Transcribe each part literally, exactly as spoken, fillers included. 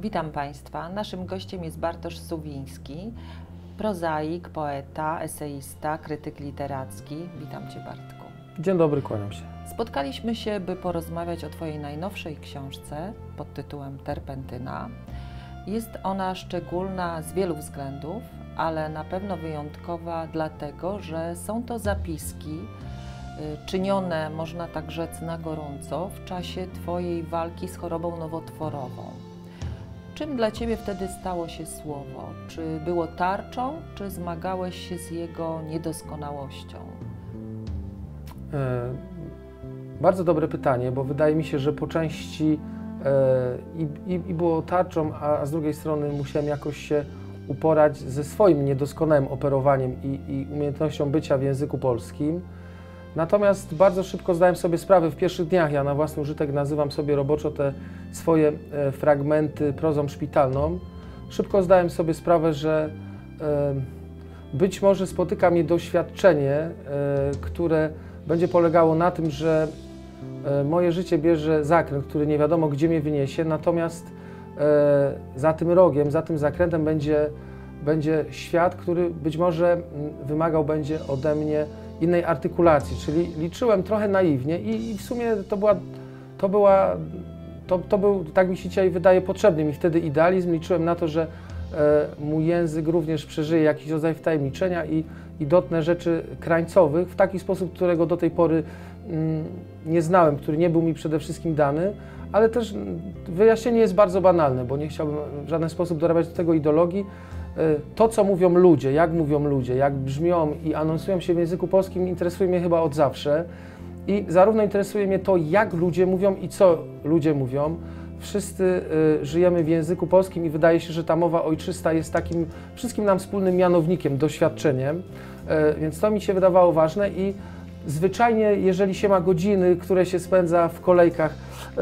Witam Państwa. Naszym gościem jest Bartosz Suwiński, prozaik, poeta, eseista, krytyk literacki. Witam Cię, Bartku. Dzień dobry, kłaniam się. Spotkaliśmy się, by porozmawiać o Twojej najnowszej książce pod tytułem Terpentyna. Jest ona szczególna z wielu względów, ale na pewno wyjątkowa dlatego, że są to zapiski czynione, można tak rzec, na gorąco w czasie Twojej walki z chorobą nowotworową. Czym dla Ciebie wtedy stało się słowo? Czy było tarczą, czy zmagałeś się z jego niedoskonałością? E, bardzo dobre pytanie, bo wydaje mi się, że po części e, i, i było tarczą, a, a z drugiej strony musiałem jakoś się uporać ze swoim niedoskonałym operowaniem i, i umiejętnością bycia w języku polskim. Natomiast bardzo szybko zdałem sobie sprawę w pierwszych dniach, ja na własny użytek nazywam sobie roboczo te swoje e, fragmenty prozą szpitalną. Szybko zdałem sobie sprawę, że e, być może spotyka mnie doświadczenie, e, które będzie polegało na tym, że e, moje życie bierze zakręt, który nie wiadomo gdzie mnie wyniesie, natomiast e, za tym rogiem, za tym zakrętem będzie, będzie świat, który być może wymagał będzie ode mnie innej artykulacji, czyli liczyłem trochę naiwnie i, i w sumie to była, to była, to, to był, tak mi się dzisiaj wydaje, potrzebny mi wtedy idealizm. Liczyłem na to, że e, mój język również przeżyje jakiś rodzaj wtajemniczenia i, i dotknę rzeczy krańcowych w taki sposób, którego do tej pory mm, nie znałem, który nie był mi przede wszystkim dany, ale też wyjaśnienie jest bardzo banalne, bo nie chciałbym w żaden sposób dorabiać do tego ideologii. To, co mówią ludzie, jak mówią ludzie, jak brzmią i anonsują się w języku polskim, interesuje mnie chyba od zawsze. I zarówno interesuje mnie to, jak ludzie mówią i co ludzie mówią. Wszyscy y, żyjemy w języku polskim i wydaje się, że ta mowa ojczysta jest takim wszystkim nam wspólnym mianownikiem, doświadczeniem. Y, więc to mi się wydawało ważne i zwyczajnie, jeżeli się ma godziny, które się spędza w kolejkach, y,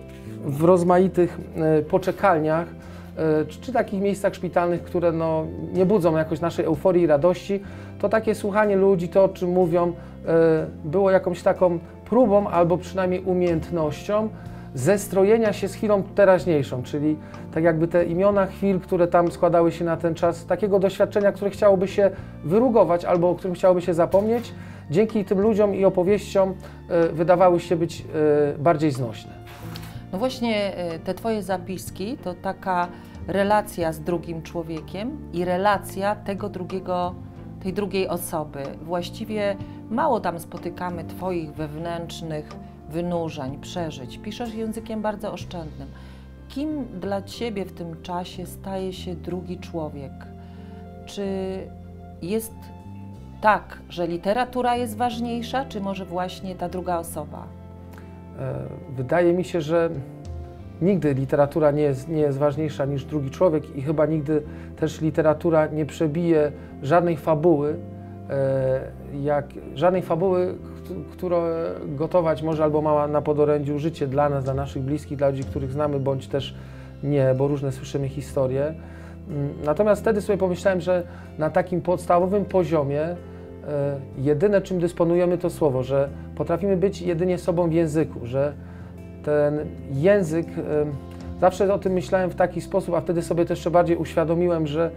w rozmaitych y, poczekalniach, Czy, czy takich miejscach szpitalnych, które no, nie budzą jakoś naszej euforii i radości, to takie słuchanie ludzi, to o czym mówią, y, było jakąś taką próbą albo przynajmniej umiejętnością zestrojenia się z chwilą teraźniejszą, czyli tak jakby te imiona chwil, które tam składały się na ten czas, takiego doświadczenia, które chciałoby się wyrugować albo o którym chciałoby się zapomnieć, dzięki tym ludziom i opowieściom y, wydawały się być y, bardziej znośne. No właśnie te Twoje zapiski to taka relacja z drugim człowiekiem i relacja tego drugiego, tej drugiej osoby. Właściwie mało tam spotykamy Twoich wewnętrznych wynurzeń, przeżyć. Piszesz językiem bardzo oszczędnym. Kim dla Ciebie w tym czasie staje się drugi człowiek? Czy jest tak, że literatura jest ważniejsza, czy może właśnie ta druga osoba? Wydaje mi się, że nigdy literatura nie jest, nie jest ważniejsza niż drugi człowiek i chyba nigdy też literatura nie przebije żadnej fabuły, jak, żadnej fabuły, którą gotować może albo ma na podorędziu życie dla nas, dla naszych bliskich, dla ludzi, których znamy, bądź też nie, bo różne słyszymy historie. Natomiast wtedy sobie pomyślałem, że na takim podstawowym poziomie jedyne, czym dysponujemy, to słowo, że potrafimy być jedynie sobą w języku, że ten język, zawsze o tym myślałem w taki sposób, a wtedy sobie też jeszcze bardziej uświadomiłem, że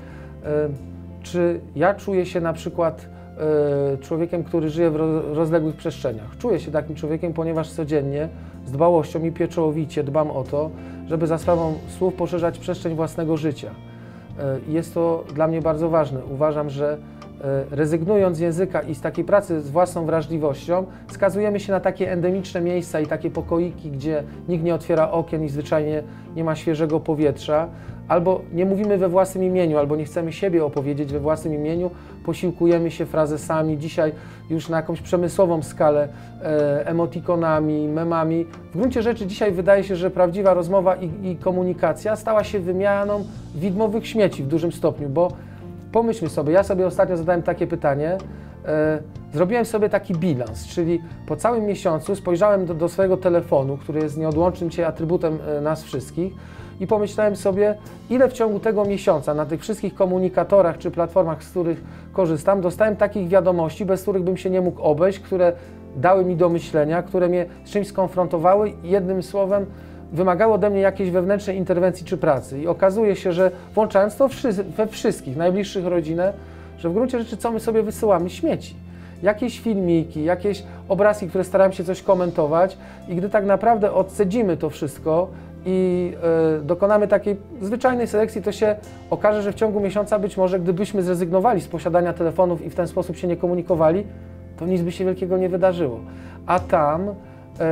czy ja czuję się na przykład człowiekiem, który żyje w rozległych przestrzeniach. Czuję się takim człowiekiem, ponieważ codziennie z dbałością i pieczołowicie dbam o to, żeby za sprawą słów poszerzać przestrzeń własnego życia. Jest to dla mnie bardzo ważne. Uważam, że rezygnując z języka i z takiej pracy z własną wrażliwością, skazujemy się na takie endemiczne miejsca i takie pokoiki, gdzie nikt nie otwiera okien i zwyczajnie nie ma świeżego powietrza, albo nie mówimy we własnym imieniu, albo nie chcemy siebie opowiedzieć we własnym imieniu, posiłkujemy się frazesami, dzisiaj już na jakąś przemysłową skalę, e, emotikonami, memami. W gruncie rzeczy dzisiaj wydaje się, że prawdziwa rozmowa i, i komunikacja stała się wymianą widmowych śmieci w dużym stopniu, bo pomyślmy sobie, ja sobie ostatnio zadałem takie pytanie, e, zrobiłem sobie taki bilans, czyli po całym miesiącu spojrzałem do, do swojego telefonu, który jest nieodłącznym dzisiaj atrybutem e, nas wszystkich i pomyślałem sobie, ile w ciągu tego miesiąca na tych wszystkich komunikatorach czy platformach, z których korzystam, dostałem takich wiadomości, bez których bym się nie mógł obejść, które dały mi do myślenia, które mnie z czymś skonfrontowały i jednym słowem wymagały ode mnie jakiejś wewnętrznej interwencji czy pracy. I okazuje się, że włączając to we wszystkich najbliższych rodzinę, że w gruncie rzeczy co my sobie wysyłamy? Śmieci. Jakieś filmiki, jakieś obrazki, które staramy się coś komentować i gdy tak naprawdę odcedzimy to wszystko i y, dokonamy takiej zwyczajnej selekcji, to się okaże, że w ciągu miesiąca być może gdybyśmy zrezygnowali z posiadania telefonów i w ten sposób się nie komunikowali, to nic by się wielkiego nie wydarzyło. A tam, y,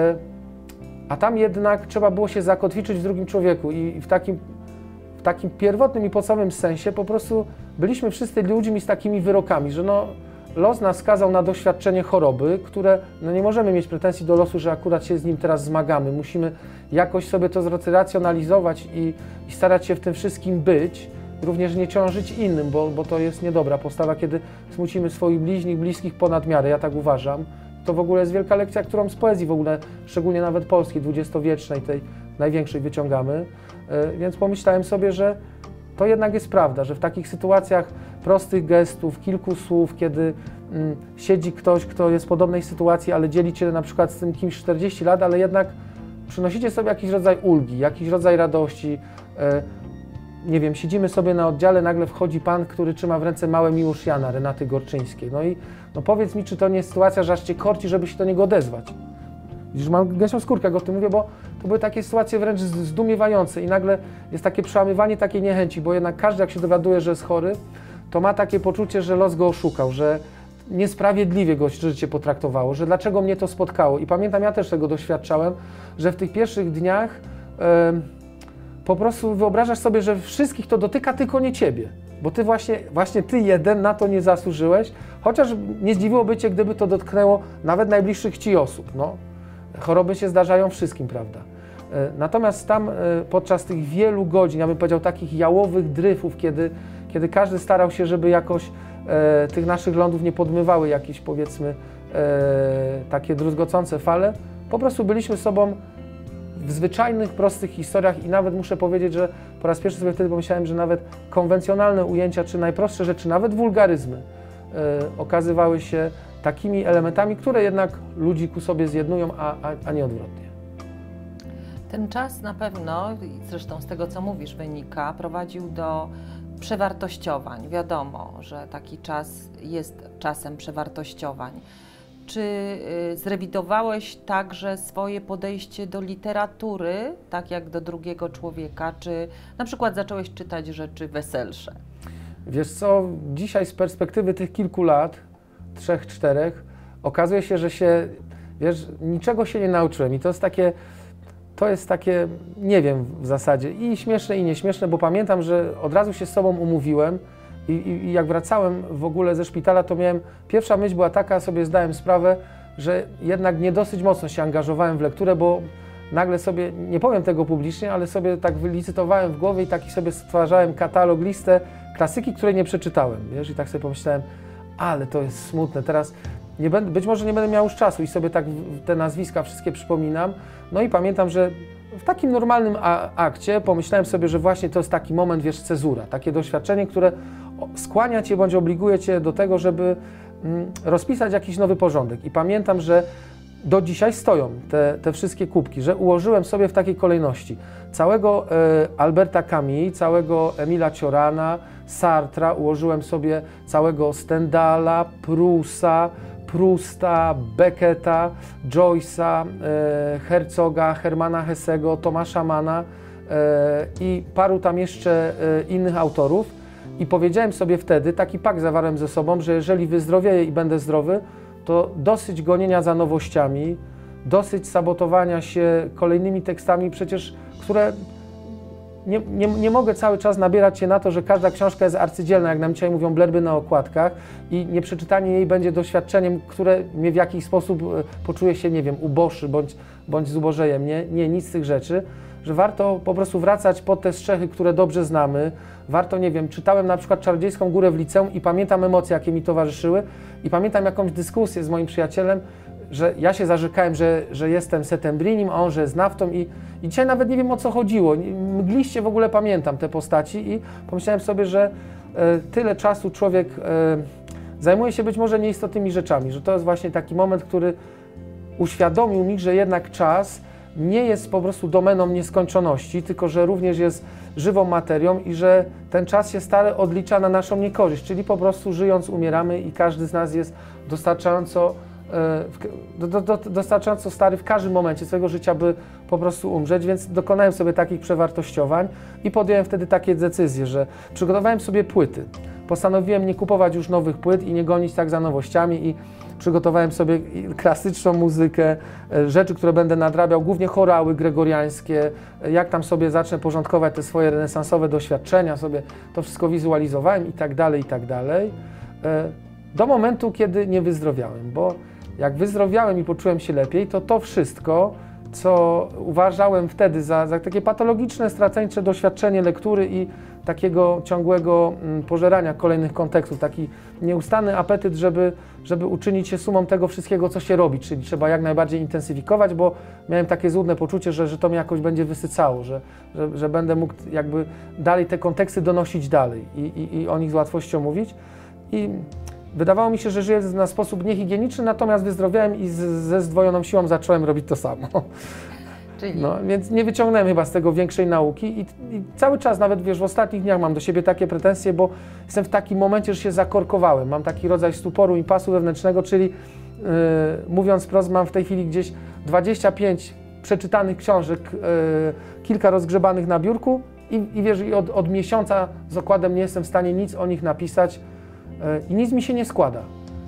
a tam jednak trzeba było się zakotwiczyć w drugim człowieku i w takim, w takim pierwotnym i podstawowym sensie po prostu byliśmy wszyscy ludźmi z takimi wyrokami, że no, los nas skazał na doświadczenie choroby, które no nie możemy mieć pretensji do losu, że akurat się z nim teraz zmagamy. Musimy jakoś sobie to zracjonalizować i, i starać się w tym wszystkim być, również nie ciążyć innym, bo, bo to jest niedobra postawa, kiedy smucimy swoich bliźnich, bliskich ponad miarę, ja tak uważam. To w ogóle jest wielka lekcja, którą z poezji w ogóle, szczególnie nawet polskiej, dwudziestowiecznej, tej największej wyciągamy. Więc pomyślałem sobie, że to jednak jest prawda, że w takich sytuacjach prostych gestów, kilku słów, kiedy mm, siedzi ktoś, kto jest w podobnej sytuacji, ale dzieli Cię na przykład z tym kimś czterdzieści lat, ale jednak przynosicie sobie jakiś rodzaj ulgi, jakiś rodzaj radości. E, nie wiem, siedzimy sobie na oddziale, nagle wchodzi pan, który trzyma w ręce małe Miłosz Jana, Renaty Gorczyńskiej. No i no powiedz mi, czy to nie jest sytuacja, że aż Cię korci, żeby się do niego odezwać. Widzisz, mam gęsią skórkę, jak o tym mówię, bo to były takie sytuacje wręcz zdumiewające i nagle jest takie przełamywanie takiej niechęci, bo jednak każdy, jak się dowiaduje, że jest chory, to ma takie poczucie, że los go oszukał, że niesprawiedliwie go życie potraktowało, że dlaczego mnie to spotkało. I pamiętam, ja też tego doświadczałem, że w tych pierwszych dniach e, po prostu wyobrażasz sobie, że wszystkich to dotyka, tylko nie Ciebie. Bo Ty właśnie, właśnie Ty jeden na to nie zasłużyłeś, chociaż nie zdziwiłoby Cię, gdyby to dotknęło nawet najbliższych Ci osób. No. Choroby się zdarzają wszystkim, prawda? Natomiast tam podczas tych wielu godzin, ja bym powiedział takich jałowych dryfów, kiedy, kiedy każdy starał się, żeby jakoś e, tych naszych lądów nie podmywały jakieś, powiedzmy, e, takie druzgocące fale, po prostu byliśmy sobą w zwyczajnych, prostych historiach i nawet muszę powiedzieć, że po raz pierwszy sobie wtedy pomyślałem, że nawet konwencjonalne ujęcia, czy najprostsze rzeczy, nawet wulgaryzmy e, okazywały się takimi elementami, które jednak ludzi ku sobie zjednują, a, a, a nie odwrotnie. Ten czas na pewno, zresztą z tego, co mówisz, wynika, prowadził do przewartościowań. Wiadomo, że taki czas jest czasem przewartościowań. Czy y, zrewidowałeś także swoje podejście do literatury, tak jak do drugiego człowieka, czy na przykład zacząłeś czytać rzeczy weselsze? Wiesz co, dzisiaj z perspektywy tych kilku lat, trzech, czterech, okazuje się, że się, wiesz, niczego się nie nauczyłem i to jest takie, to jest takie, nie wiem w zasadzie, i śmieszne, i nieśmieszne, bo pamiętam, że od razu się z sobą umówiłem i, i, i jak wracałem w ogóle ze szpitala, to miałem, pierwsza myśl była taka, sobie zdałem sprawę, że jednak nie dosyć mocno się angażowałem w lekturę, bo nagle sobie, nie powiem tego publicznie, ale sobie tak wylicytowałem w głowie i taki sobie stwarzałem katalog, listę klasyki, której nie przeczytałem, wiesz, i tak sobie pomyślałem, ale to jest smutne, teraz nie będę, być może nie będę miał już czasu i sobie tak te nazwiska wszystkie przypominam. No i pamiętam, że w takim normalnym akcie pomyślałem sobie, że właśnie to jest taki moment, wiesz, cezura, takie doświadczenie, które skłania Cię bądź obliguje Cię do tego, żeby mm, rozpisać jakiś nowy porządek. I pamiętam, że do dzisiaj stoją te, te wszystkie kubki, że ułożyłem sobie w takiej kolejności całego e, Alberta Camus, całego Emila Ciorana, Sartra, ułożyłem sobie całego Stendhala, Prusa, Prusta, Becketa, Joyce'a, e, Herzoga, Hermana Hessego, Tomasza Manna e, i paru tam jeszcze e, innych autorów i powiedziałem sobie wtedy, taki pakt zawarłem ze sobą, że jeżeli wyzdrowieję i będę zdrowy, to dosyć gonienia za nowościami, dosyć sabotowania się kolejnymi tekstami, przecież, które nie, nie, nie mogę cały czas nabierać się na to, że każda książka jest arcydzielna, jak nam dzisiaj mówią blerby na okładkach i nieprzeczytanie jej będzie doświadczeniem, które mnie w jakiś sposób poczuje się, nie wiem, uboższy bądź, bądź zubożejem. Nie, nie, nic z tych rzeczy, że warto po prostu wracać pod te strzechy, które dobrze znamy. Warto, nie wiem, czytałem na przykład Czarodziejską Górę w liceum i pamiętam emocje, jakie mi towarzyszyły i pamiętam jakąś dyskusję z moim przyjacielem, że ja się zarzekałem, że, że jestem Settembrinim, a on, że jest naftą i, i dzisiaj nawet nie wiem, o co chodziło. Mgliście w ogóle pamiętam te postaci i pomyślałem sobie, że e, tyle czasu człowiek e, zajmuje się być może nieistotnymi rzeczami, że to jest właśnie taki moment, który uświadomił mi, że jednak czas nie jest po prostu domeną nieskończoności, tylko że również jest żywą materią i że ten czas się stale odlicza na naszą niekorzyść, czyli po prostu żyjąc umieramy i każdy z nas jest dostarczająco, do, do, do, dostarczająco stary w każdym momencie swojego życia, by po prostu umrzeć, więc dokonałem sobie takich przewartościowań i podjąłem wtedy takie decyzje, że przygotowałem sobie płyty. Postanowiłem nie kupować już nowych płyt i nie gonić tak za nowościami i przygotowałem sobie klasyczną muzykę, rzeczy, które będę nadrabiał, głównie chorały gregoriańskie, jak tam sobie zacznę porządkować te swoje renesansowe doświadczenia, sobie to wszystko wizualizowałem i tak dalej, i tak dalej. Do momentu, kiedy nie wyzdrowiałem, bo jak wyzdrowiałem i poczułem się lepiej, to to wszystko, co uważałem wtedy za, za takie patologiczne, straceńcze doświadczenie lektury i takiego ciągłego pożerania kolejnych kontekstów, taki nieustanny apetyt, żeby, żeby uczynić się sumą tego wszystkiego, co się robi, czyli trzeba jak najbardziej intensyfikować, bo miałem takie złudne poczucie, że, że to mnie jakoś będzie wysycało, że, że, że będę mógł jakby dalej te konteksty donosić dalej i, i, i o nich z łatwością mówić. I wydawało mi się, że żyję na sposób niehigieniczny, natomiast wyzdrowiałem i z, ze zdwojoną siłą zacząłem robić to samo. Czyli? No, więc nie wyciągnąłem chyba z tego większej nauki i, i cały czas, nawet wiesz, w ostatnich dniach mam do siebie takie pretensje, bo jestem w takim momencie, że się zakorkowałem. Mam taki rodzaj stuporu, impasu wewnętrznego, czyli yy, mówiąc wprost, mam w tej chwili gdzieś dwadzieścia pięć przeczytanych książek, yy, kilka rozgrzebanych na biurku i, i wiesz, i od, od miesiąca z okładem nie jestem w stanie nic o nich napisać yy, i nic mi się nie składa.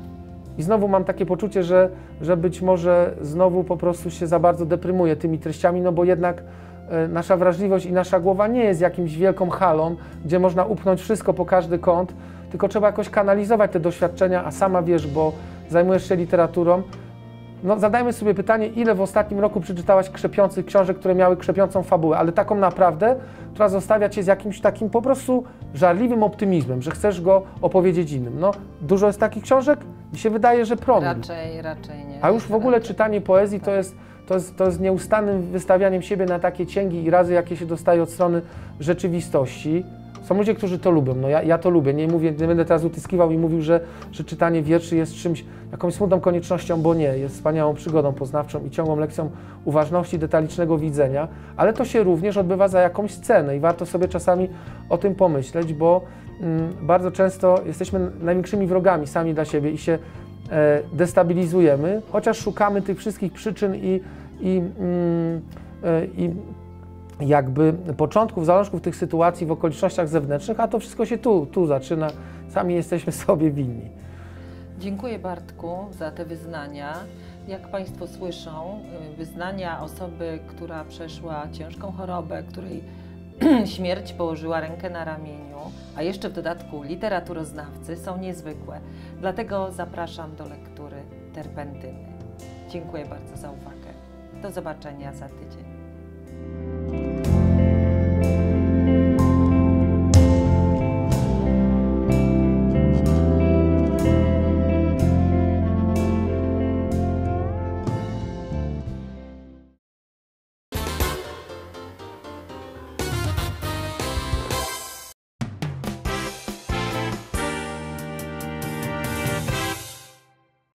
I znowu mam takie poczucie, że, że być może znowu po prostu się za bardzo deprymuję tymi treściami, no bo jednak e, nasza wrażliwość i nasza głowa nie jest jakimś wielką halą, gdzie można upchnąć wszystko po każdy kąt, tylko trzeba jakoś kanalizować te doświadczenia, a sama wiesz, bo zajmujesz się literaturą. No zadajmy sobie pytanie, ile w ostatnim roku przeczytałaś krzepiących książek, które miały krzepiącą fabułę, ale taką naprawdę, która zostawia cię z jakimś takim po prostu żarliwym optymizmem, że chcesz go opowiedzieć innym. No, dużo jest takich książek? Mi się wydaje, że promil. Raczej, raczej nie. A już w ogóle raczej. czytanie poezji to jest, to, jest, to jest nieustannym wystawianiem siebie na takie cięgi i razy, jakie się dostaje od strony rzeczywistości. Są ludzie, którzy to lubią, no ja, ja to lubię, nie mówię, nie będę teraz utyskiwał i mówił, że, że czytanie wierszy jest czymś, jakąś smutną koniecznością, bo nie, jest wspaniałą przygodą poznawczą i ciągłą lekcją uważności, detalicznego widzenia, ale to się również odbywa za jakąś cenę i warto sobie czasami o tym pomyśleć, bo mm, bardzo często jesteśmy największymi wrogami sami dla siebie i się e, destabilizujemy, chociaż szukamy tych wszystkich przyczyn i, i, mm, e, i jakby początków, zalążków tych sytuacji w okolicznościach zewnętrznych, a to wszystko się tu, tu zaczyna. Sami jesteśmy sobie winni. Dziękuję Bartku za te wyznania. Jak Państwo słyszą, wyznania osoby, która przeszła ciężką chorobę, której śmierć położyła rękę na ramieniu, a jeszcze w dodatku literaturoznawcy, są niezwykłe. Dlatego zapraszam do lektury Terpentyny. Dziękuję bardzo za uwagę. Do zobaczenia za tydzień.